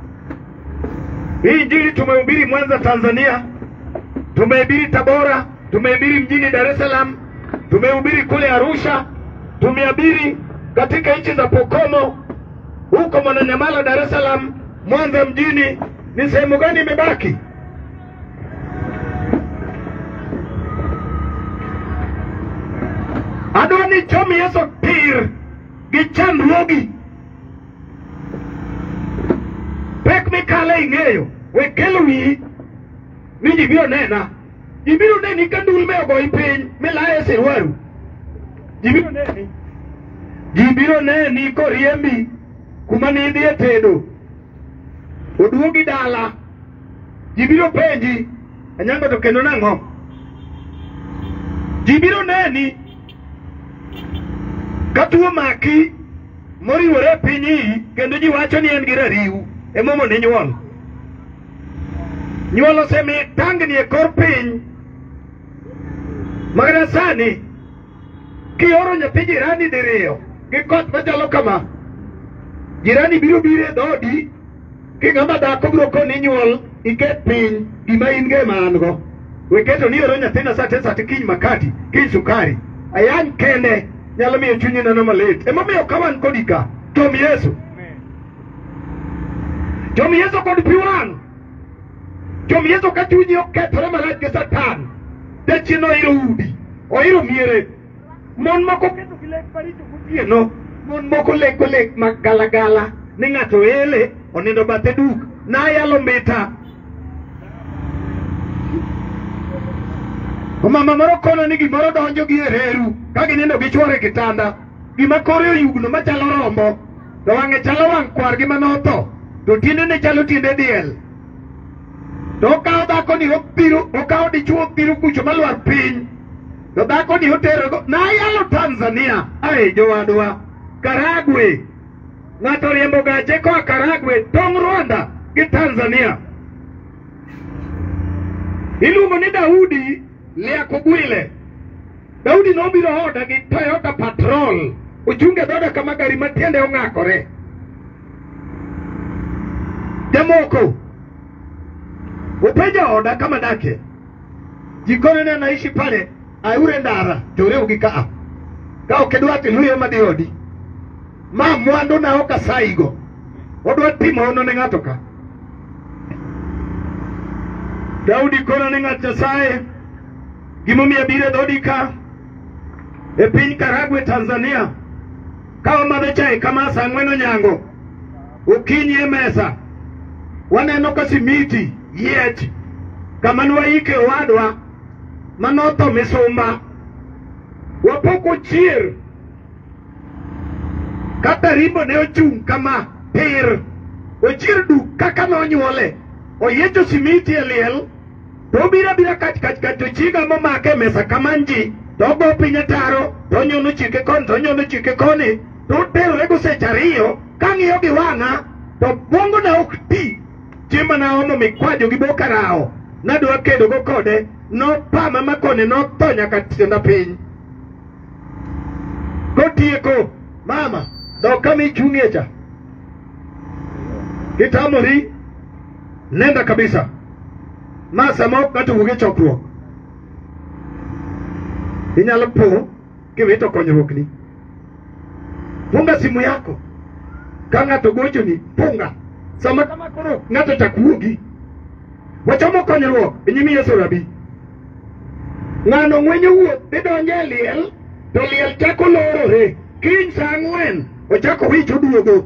Hii injili tumehubiri Mwanza Tanzania, tumehubiri Tabora, tumehubiri mjini Dar es Salaam, tumehubiri kule Arusha, tumehubiri katika nchi za Pokomo, huko Mwananyamala, Dar es Salaam, Mwanza mjini. Ni sehemu gani imebaki? Adoni chomi Yesu tir gichan rogi. Pek mikale ing'eyo, wekelo wi ni jibiro nena. Jibiro neni kandul me ogo ipiny milaye sirwaru. Jibiro neni. Jibiro neni koriembi kuma nidhie tedo. Oduogi dala. Jibiro penji anyango to kendo nang'o. Jibiro neni katuo maki moriwore pinyi kendo ji wacho ni en gi rariw emomo ni nyuol. Nyuol osemi tangni e kor piny. Magana sani kioro nyathi jirani diriyo gi koth machalo kama, jirani biro biro e dhodi ki ng'ama dhako biro koni nyuol iket piny gima in ge mango. Weketo ni oro nyathina sate sate kiny makati, kiny sukari. Ayany kende nyalo miyo chunyi neno malit. Ema miyo kawan kodika tom Yesu. Tom Yesu kod piwan. Tom Yesu ka chunyi okethore malach gi Satan. Dechino oiro udi, oiro miere. Mon moko kendo gilek paricho gotieno. Mon moko leko lek mag galagala ni ng'ato ele onindo bathe duk. Na yalo mbita. Mama moro kono ni gimoro donjo gi ereru ka ginindo gi chwore kitanda. Gima kore oyugno machalo rombo, to wang'e chalo wang' kwar gi manotho, to tiende ne chalo tiende diel. To okawo dhako ni opiro, okawo dichuo opiro kucho malwar piny. To dhako ni otero go na yalo Tanzania. Ai jowadwa, Karagwe. Ng'ato riembo gache koa Karagwe tong' Rwanda gi Tanzania. Iluongo ni Daudi Liako Gwile. Daudi nobiro oda gi Toyota Patrol. Ochunge dhoda kama gari matiende ong'akore. Jamoko upeja oda kama dake. Jikone ne naishi pale aure ndara toreu gi kaa. Ka okedwati luyo madiodi. Ma mwandu na oka saigo. Odwa timo ono ne ng'ato ka. Daudi kono ne ng'at Nyasaye. Gimomiyo bire dhodi ka e piny Karagwe Tanzania. Ka omadho chae kama sa ang'wen onyango, okinyi e mesa waneno ka simiti yiech kama nwaike owadwa manotho misumba. Wapoko chier kata rimbo ne ochung' kama pir. Ochier duk kaka nonyuole. Oyiecho simiti e liel. To bira bira kach kach kach to chiga momake mesa kamanji. To go pinye taro. To nyono chike koni. To nyono chike koni. To tero rego sechariyo. Kang'iyo gi wang'a. To bongo na ok ti. Chima na omo mikwajo gi boka rao. Nadwa kedo go kode. No pama makone no tonya katienda piny. Kotieko. Mama. Do kami chung'echa. Kitamori. nenda kabisa. Masa mok katu wuge chokruok. Inyalo po kiwito konyruok ni. Punga simu yako. Ka ng'ato gocho ni, punga. Sama kama koro ng'ato chakuogi. Wachomo konyruok, inyimi Yesu rabi. Ng'ano ng'wenyo wuoth, idonje liel, to liel chako lorore. Kiny sa ang'wen, ochako wicho duogo.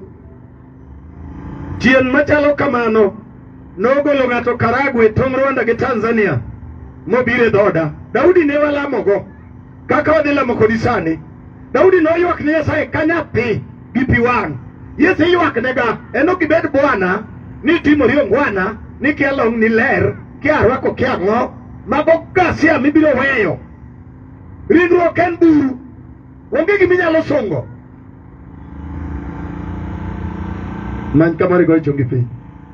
Chien machalo kamano, nogolo ng'ato Karagwe, tong' Rwanda gi Tanzania, mobire dhoda. Daudi ne walamogo, kaka wadhi lamo kodi sani. Daudi noywak ne Nyasaye ka nyathi gi pi wang'. Yesu ywak nega, eno kibed Bwana, ni timori ongwana, ni kia long ni ler, kia arwako kia ng'o, mago kasia mibiro weyo. Ringruok en buru, onge giminyalo songo. Many kamari goyo chongi piny.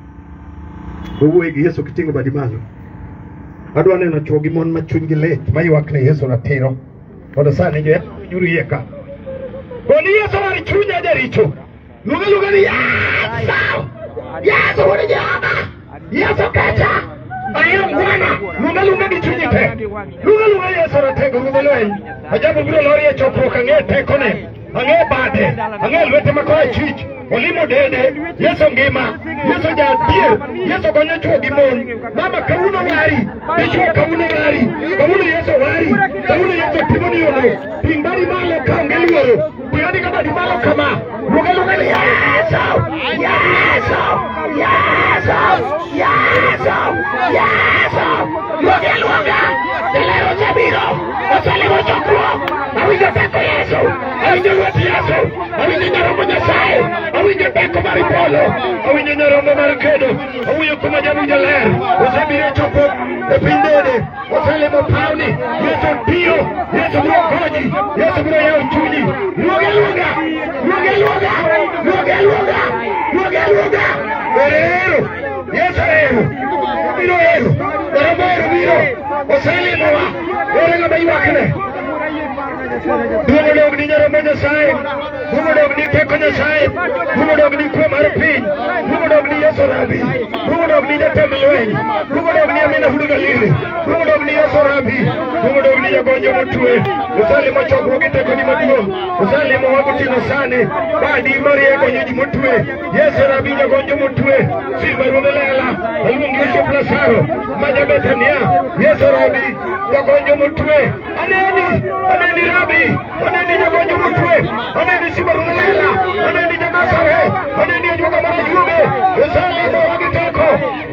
Owuoye gi Yesu kiting'o badi malo. Adwa neno chwo gi mon ma chunygi lit, ma ywak ne Yesu ratiro. Oda sani jo nyuru yeka. Koni Yesu wari chunya jaricho. Luga luga ni Yesu. Yesu wari jama. Yesu kacha. Ayo mwana. Luga luga ni chunyi te. Luga luga Yesu ratego luga lwen. Ajabu biro lori ya chokro kange te kone. Ange bade. Ange lwete makoya chich. Olimo dede, Yesu ngima, Yesu jadie, Yesu konyo chuo gimon. Mama kauno wari, dichuo kauno wari, kauno Yesu wari, kauno Yesu timoni yono. Pimbari malo kaungeluoro, pingani kama di malo kama. Luga luga ni Yesu, Yesu, Yesu, Yesu, Yesu. Luga luga, delero sabiro, osalemo chokro. Awinyo tako Yesu, awinyo luoti Yesu, awinyo nyaromo Nyasaye. Awinyo beko maripolo, awinyo nyaromo marikedo, awinyo kuma jamu jaler, osabire chopo, epindede, osalemo pauni, Yesu pio, Yesu bro koji, Yesu bro yao chunyi, luga luga, luga luga, luga luga, luga luga, erero, Yesu erero, biro erero, nyaromo erero biro, osalemo wa, erero baiwakne. Dumo dog ni nyaromo Nyasaye, dumo dog ni peko Nyasaye, dumo dog ni kwe mar piny, dumo dog ni Yesu rabi, dumo dog ni jatend lweny, dumo dog ni Amina Hudu Galili, dumo dog ni Yesu rabi, dumo dog ni jagonjo motwe, osalemo chokruok gi teko ni maduong', osalemo wagoting'o sani, badi marieko nyinyi motwe, Yesu rabi jagonjo motwe, Silva Ruodh Lela, aluongi Yosef Lazaro, maja Bethania, Yesu rabi jagonjo motwe, aneni, aneni rabi, aneni jagonjo motwe, aneni Silva Ruodh Lela, aneni jamasare, aneni ajuoga marajube, osalemo wagiteko.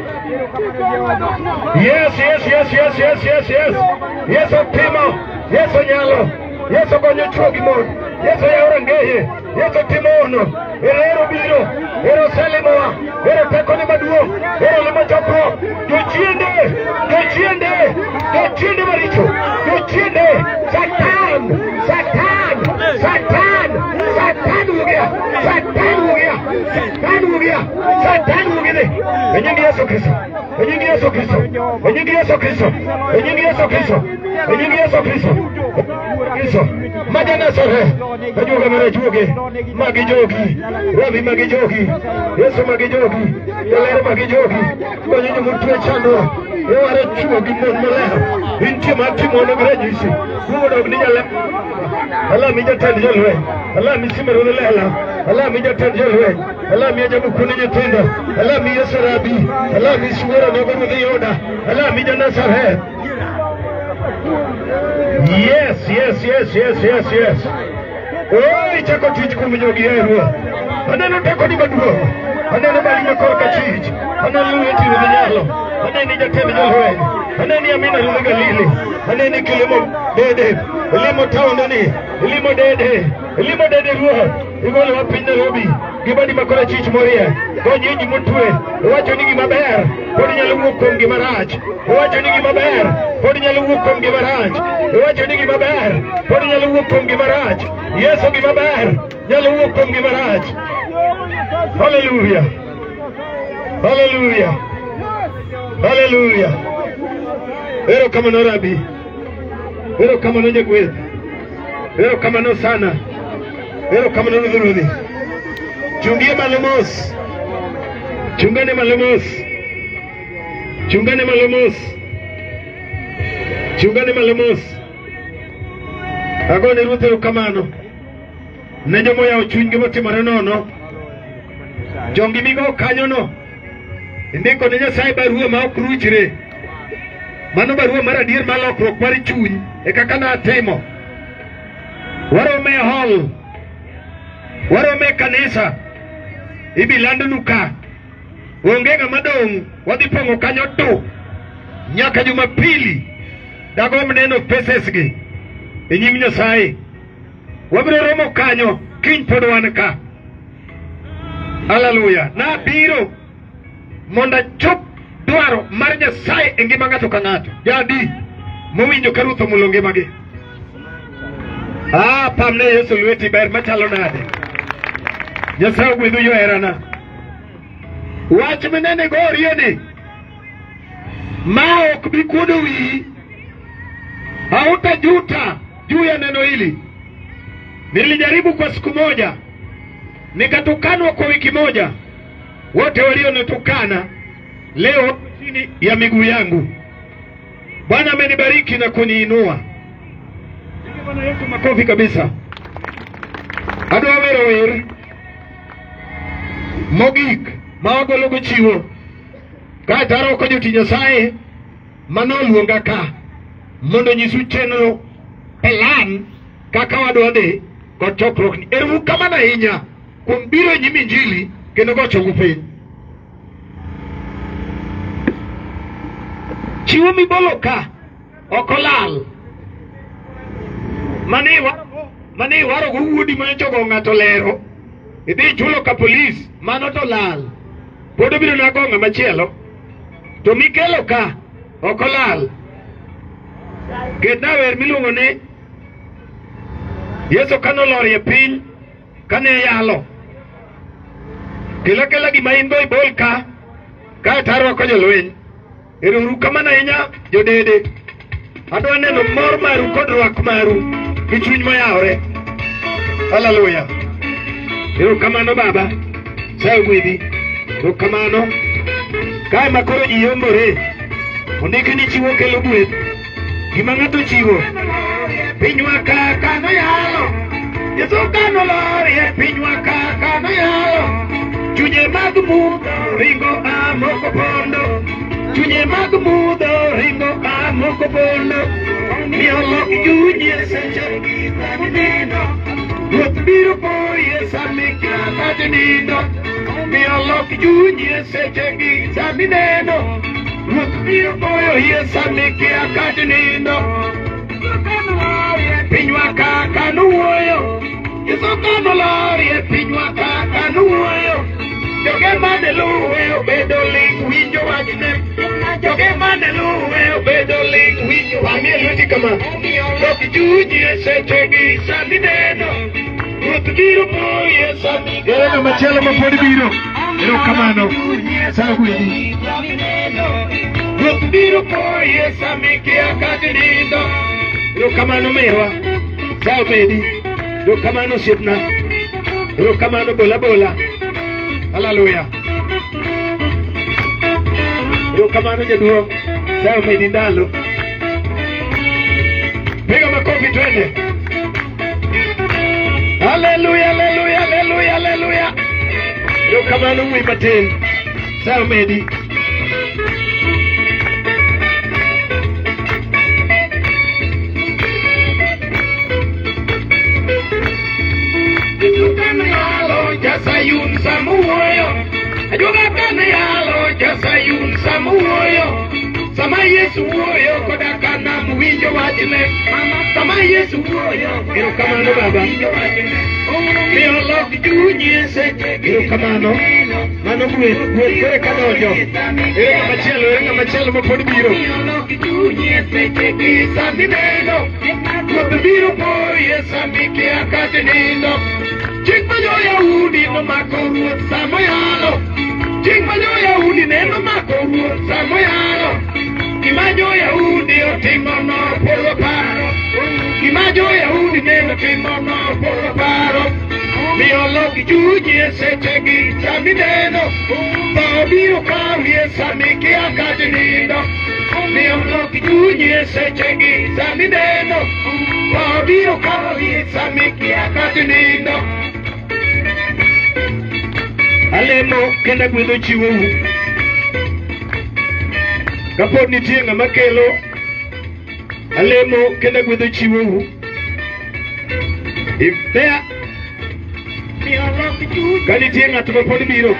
Yes, yes, yes, yes, yes, yes, yes. Yes, otimo, yes, onyalo, yes, ogonyo chuo gi mon, yes, oyawo rangeye, yes, otimo ono, ero biro, ero salemowa, ero tekone maduong', ero limo chokruok, jochiende, jochiende, jochiende maricho, jochiende, Satan, Satan, Satan, Satan wugia, Satan wugia, Satan wugia, Satan wugide, enyingi Yesu Kristo, enyingi Yesu Kristo, enyingi Yesu Kristo, enyingi Yesu Kristo, enyingi Yesu Kristo, Kristo, majana sore, ajuoga mere juoge, magi jogi, rabi magi jogi, Yesu magi jogi, yalere magi jogi, konyo mutwe chando, eware chuo gi mon maler, intie matimo ono granyisi, dumo dog ni nyale, ala mi jatend jolweny, ala mi Silva Ruodh Lela, ala mi jatend jolweny, ala mi ajabu kune nyithindo, ala mi Yesu rabi, ala mi Suora nogo Ruodh Yoda, ala mi Janazareth. Yes, yes, yes, yes, yes, yes. Oh, ichako tich kuom jogi ero. Aneno teko ni maduong'. Aneno bali makorka chich. Aneno lweti Ruodh Nyalo. Aneno jatend jolweny. Aneno Amina Ruodh Galili. Aneno kilimo dede. Ilimo taondani. Ilimo dede. Ilimo dede ruoth. Igolo wa piny Nairobi. Gibadi makora chich morie. Gonyo ji motwe. Iwacho ni gima ber. Pod nyalo wuok kuom gima rach. Iwacho ni gima ber. Pod nyalo wuok kuom gima rach. Iwacho ni gima ber. Pod nyalo wuok kuom gima rach. Yesu gima ber. Nyalo wuok kuom gima rach. Hallelujah. Hallelujah. Hallelujah. Ero kamano rabi. Ero kamano jagweth. Ero kamano sana. Ero kamano Ruodhi. Chungie malo mos. Chungane malo mos. Chungane malamos. Chungane malamos. Agone ruto kamano. Ne jomo ya chuny gi motimore nono. Jongi migo kanyo no. Indiko ne Nyasaye barua ma ok ruchre. Mano barua mar adier ma lokruok mar chuny e kaka na timo. Warome hall. Warome kanisa. Ibilando nuka. Onge ng'ama dong' wadhi pongo kanyo to nyaka Jumapili dagom neno peses gi e nyim Nyasaye. Wabiro romo kanyo kiny pod wan ka. Hallelujah. Na biro monda chop dwaro mar Nyasaye e ngima ng'ato ka ng'ato. Jadi mowinjo ka Ruoth omulo ngimagi. Ah, pamne Yesu lweti ber machalo nade. Nyasaye ogwedhu joherana. Wach menene gorieni ma ok bi kuodo wi hautajuta juu ya neno hili. Nilijaribu kwa siku moja, nikatukanwa kwa wiki moja. Wote walionitukana leo chini ya miguu yangu. Bwana amenibariki na kuniinua. Bwana Yesu makofi kabisa. Adwa wero wer mogik maogolo go chiwo ka taro ko joti Nyasaye manoluonga ka mondo nyisu chenro plan kaka wadwa dhi kod chokruok ni. Eru kama na hinya kuom biro nyim Injili kendo gocho gu piny. Chiwo mibolo ka ok olal. Mani waro mani waro go wuodi ma chogo ng'ato lero idhi chulo ka polis mano to lal. Podo biro na gonga machielo to mikelo ka ok olal. Gedna wer miluongo ni Yesu kanolor e piny kane yalo kila kila gima in go ibol ka ka taro ko jolweny. Eru kamana inya jodede. Adwa neno mor maru kod rwak maru gi chuny moyawre. Hallelujah. Eru kamano baba. Sayo gwedhi. Eru kamano. Kae makoro ji yombore. Ondiki ni chiwo kelo gweth. Gima ng'ato chiwo. Pinywa kaka no yalo. Yesu kano lor ye pinywa kaka no yalo. Chunye mag mudho ringo amoko pondo. Chunye mag mudho ringo amoko pondo. Miyo lok chunye seche gitanindo. Ruoth biro poye sami katanindo. Miyo lok chunye seche gitanino. Ruoth biro poye sami katanindo. Pinywa kaka nuoyo. Yesu kano lor ye pinywa kaka nuoyo. Joge mane luwe obedo ling winjo wachne. Joge mane luwe obedo ling winjo wang'e lweti kama. Lok chunye seche gi sami neno. Ruoth biro poye sami. Ero machielo ma pod biro. Ero kamano. Sayo gwedhi. Ruoth biro poye sami kia katinindo. Ero kamano merwa. Sayo medi. Ero kamano siepna. Ero kamano bola bola. Hallelujah. Ero kamano jaduong'. Sayo medi ndalo. Piga makofi twende. Hallelujah, hallelujah, hallelujah, hallelujah. Ero kamano mwi matin. Sayo medi. Sayun samuoyo ajuga kane yalo ja sayun samuoyo sama Yesu woyo koda kana muwinjo wachne sama Yesu woyo. Ero kamano baba. Miyo lok chunye seche ero kamano. Mano gweth gweth kore kadonjo. Ero ng'amachielo ero ng'amachielo ma pod biro. Miyo lok chunye seche gi sami neno. Ruoth biro poye sami kia katinindo. Chik majo Yahudi no mako ruoth samoyalo. Chik majo Yahudi neno mako ruoth samoyalo. Gima jo Yahudi otimo no polo paro. gima jo-Yahudi neno timono polo paro miyo loki chunye sechegi sami neno tho biro kawie sami kia kati nindo miyo loki chunye sechegi sami neno tho biro kawie sami kia kati nindo alemo kenda gwedho chiwou kapod nitie ng'ama kelo alemo kenda gwedho chiwou if there ka nitie ng'ato mapod biro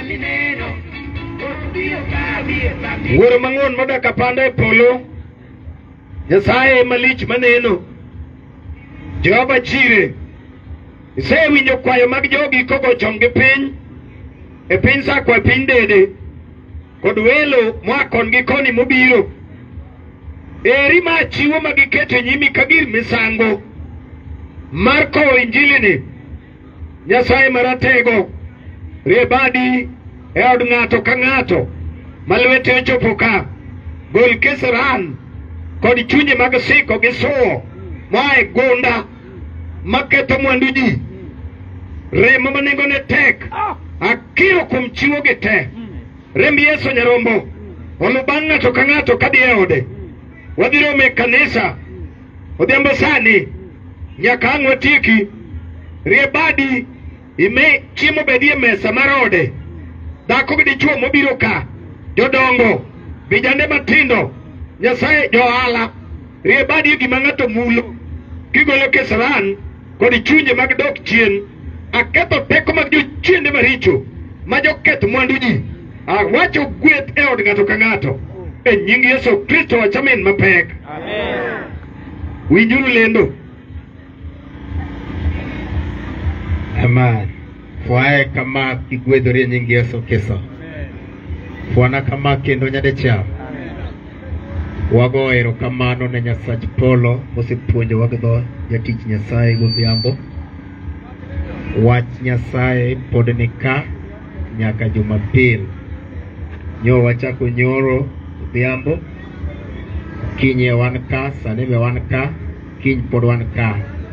wuoro mang'on modak apanda e polo Nyasaye malich maneno Jehova Jire isewinjo kwayo mag jogi kogo chongi piny e piny Sakwa e piny Dede kod welo moa kon gi koni mobiro eri ma chiwo ma giketo nyimi ka gir misango mar kowo injilini Nyasaye maratego rie badi e od ng'ato ka ng'ato ma lwete ochopo ka gol keseran kod chunye mag siko gi suwo moa e gunda maketho mwandu ji remo ma nengone tek akiro kuom chiwo gi te remb Yesu Nyarombo olu bang' ng'ato ka ng'ato kadhi e ode wadhi romo e kanisa odhiambo sani nyaka ang' watieki rie badi ime chiemo bedie mesa mar ode dhako gi dichuo mobiro ka jodongo vijande matindo Nyasaye johala rie badi gima ng'ato mulo kigolo kesaran kod chunje mag dok chien aketho teko mag jochiende maricho ma joketh mwandu ji awacho gweth e od ng'ato ka ng'ato e nying Yesu Kristo wachamin mapek. Amen. Winjuru lendo. Amen. Fwae kama kigwedhore nying Yesu Kristo. Fwana kama kendo nyadecha. Wago erokamano ne Nyasach polo mosepuonjo wagdho jatich Nyasaye godhiambo. Wach Nyasaye pod nika nyaka Jumapil. Nyo wachako nyoro godhiambo. Kinye wan ka, sani be wan ka, kiny pod wan ka.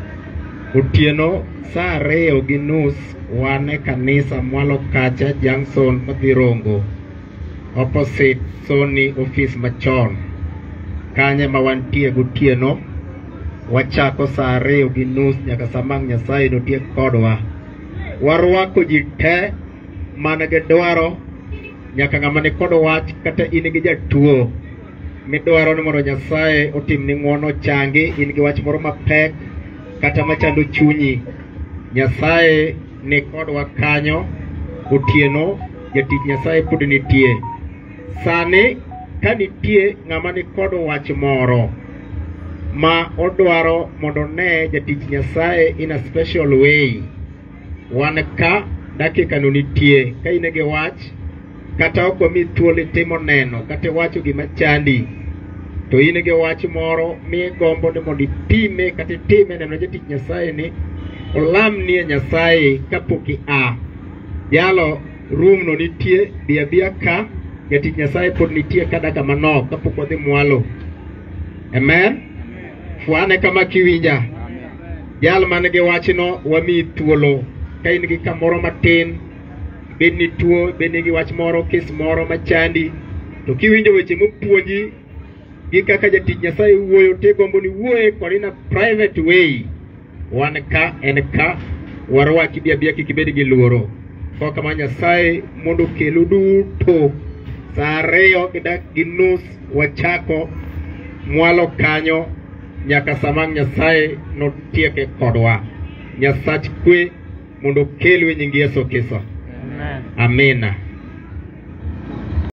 Otieno saa ariyo gi nus wan e kanisa mwalo kacha Junction madhi Rongo opposite Sony office machon. Kanye ma wantie gotieno wachako saa ariyo gi nus nyaka samang Nyasaye notie kodwa. Warwako ji te manage dwaro nyaka ng'ama ni kod wach kata in gi jatuo midwaro ni mondo Nyasaye otim ni ng'wono changi in gi wach moro mapek kata machando chunyi Nyasaye ni kodwa kanyo otieno jatich Nyasaye pod nitie. Sani ka nitie ng'ama ni kod wach moro ma odwaro mondo ne jatich Nyasaye in a special way wan ka dakika no nitie ka in gi wach kata oko mi thuolo timo neno kata wacho gima chandi to in gi wach moro mi gombo ni mondo ipime kata time neno jatich Nyasaye ni olam ni Nyasaye kapok a yalo room no nitie bia bia ka jatich Nyasaye pod nitie kada kama no kapok odhi mwalo. Amen. Fwane kama kiwinja yal man gi wach no wami thuolo ka in gi kamoro matin bed ni tuo bed ni gi wach moro kes moro machandi to kiwinjo weche mopuonji gi kaka jatich Nyasaye wuoyo te gombo ni wuoye korina private way wan ka en ka warwaki bia bia kikibed gi luoro ko kama Nyasaye mondo kelu duto saa ariyo gi nus wachako mwalo kanyo nyaka samang Nyasaye notieke kodwa. Nyasach kwe mondo kelu e nying Yesu Kristo. Amen. Amina.